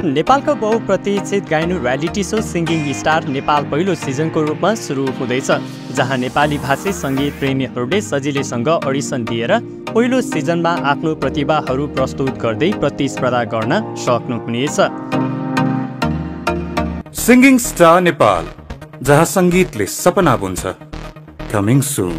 नेपालको बहुप्रतीक्षित गाइनु reality show singing star Nepal पहिलो सिजनको रूपमा सुरु हुँदैछ, जहाँ नेपाली भाषी सङ्गीत प्रेमीहरूले सजिलैसँग अडिसन दिएर पहिलो सिजनमा आफ्नो प्रतिभाहरू प्रस्तुत गर्दै प्रतिस्पर्धा गर्न सक्नुहुनेछ। सिङ्गिङ स्टार नेपाल, जहाँ सङ्गीतले सपना बुन्छ। कमिङ सुन।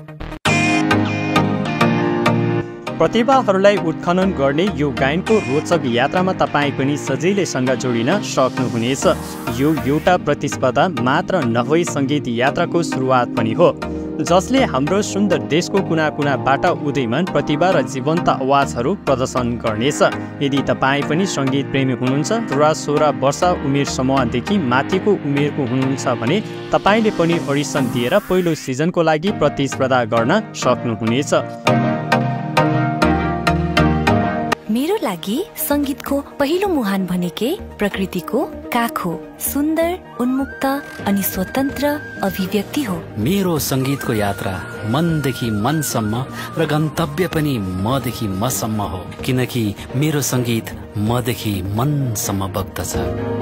प्रतिभाहरूलाई उत्खनन गर्ने यो गायनको रोचक यात्रामा तपाईँ पनि सजिलैसँग जोडिन सक्नुहुनेछ। यो एउटा प्रतिस्पर्धा मात्र नभई सङ्गीत यात्राको सुरुवात पनि हो, जसले हाम्रो सुन्दर देशको कुना कुनाबाट उदयमान प्रतिभा र जीवन्त आवाजहरू प्रदर्शन गर्नेछ। यदि तपाईँ पनि सङ्गीत प्रेमी हुनुहुन्छ र 16 वर्ष उमेर समूहदेखि माथिको उमेरको हुनुहुन्छ भने तपाईँले पनि अडिसन दिएर पहिलो सिजनको लागि प्रतिस्पर्धा गर्न सक्नुहुनेछ। मेरो लागि संगीतको पहिलो मुहान भनेकै प्रकृतिको काख हो। सुन्दर, उन्मुक्त अनि स्वतन्त्र अभिव्यक्ति हो। मेरो संगीतको यात्रा मनदेखि मनसम्म र गन्तव्य पनि मदेखि मसम्म हो, किनकि मेरो संगीत मदेखि मनसम्म बग्दछ।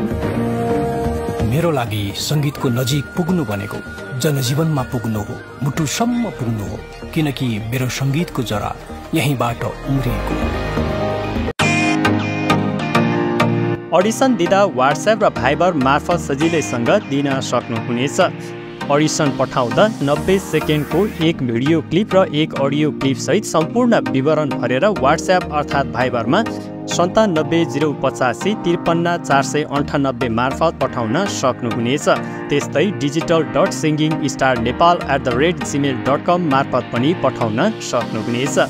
मेरो लागि संगीतको नजिक पुग्नु भनेको जनजीवनमा पुग्नु हो, मुटुसम्म पुग्नु हो, किनकि मेरो संगीतको जरा यहीँबाट उम्रिएको हो। अडिसन दिँदा व्हाट्सएप र भाइबर मार्फत सजिलैसँग दिन सक्नुहुनेछ। अडिसन पठाउँदा 90 सेकेन्डको एक भिडियो क्लिप र एक अडियो क्लिप सहित सम्पूर्ण विवरण भरेर व्हाट्सएप अर्थात् भाइबरमा 97 085 53 498 मार्फत पठाउन सक्नुहुनेछ। त्यस्तै digital.singingstarnepal@gmail.com मार्फत पनि पठाउन सक्नुहुनेछ।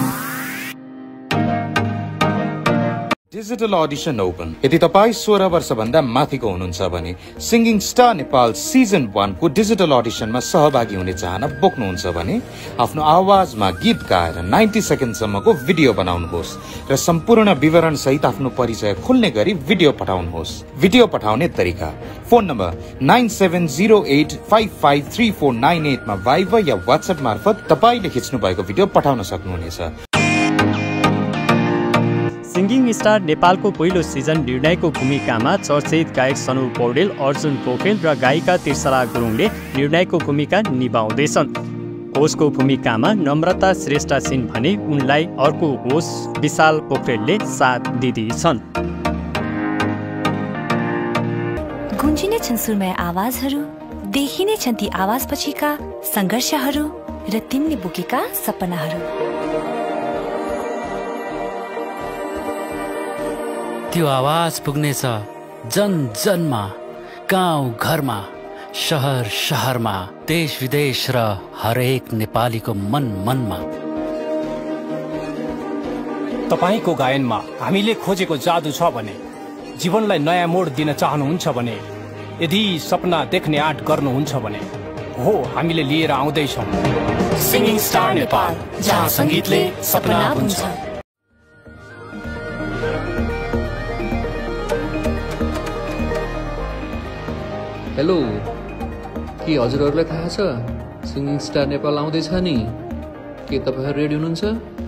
Digital audition open. यदि तपाईँ 16 वर्षभन्दा माथिको हुनुहुन्छ भने सिङ्गिङ स्टार नेपाल सिजन 1 को डिजिटल अडिसनमा सहभागी हुने चाहना बोक्नुहुन्छ भने आफ्नो आवाजमा गीत गाएर 90 सेकेन्डसम्मको भिडियो बनाउनुहोस् र सम्पूर्ण विवरण सहित आफ्नो परिचय खुल्ने गरी भिडियो पठाउनुहोस्। भिडियो पठाउने तरिका: फोन नम्बर 9708553498 मा भाइबर या व्हाट्सएप मार्फत तपाईले खिच्नु भएको भिडियो पठाउन सक्नुहुनेछ। सिङ्गिङ स्टार नेपालको पहिलो सिजन निर्णयको भूमिकामा चर्चित गायक सनु पौडेल, अर्जुन पोखरेल र गायिका त्रिशला गुरुङले निर्णयको भूमिका निभाउँदैछन्। होस्टको भूमिकामा नम्रता श्रेष्ठ छिन् भने उनलाई अर्को होस्ट विशाल पोखरेलले साथ दिँदैछन्। गुन्जिने छन् सुरमय आवाजहरू, देखिने छन् ती आवाज पछिका सङ्घर्षहरू र तिनले बोकेका सपनाहरू। त्यो आवाज पुग्नेछ जन जनमा, गाउँ घरमा, शहर शहरमा, देश विदेश र हरेक नेपालीको मन मनमा। तपाईको गायनमा हामीले खोजेको जादु छ भने, जीवनलाई नयाँ मोड दिन चाहनुहुन्छ भने, यदि सपना देख्ने आँट गर्नुहुन्छ भने, हो हामीले लिएर आउँदैछौँ सिङ्गिङ स्टार नेपाल, जहाँ संगीतले सपना बुन्छ। हेलो, के हजुरहरूलाई थाहा छ सिङ्गिङ स्टार नेपाल आउँदैछ नि? के तपाईँहरू रेडी हुनुहुन्छ?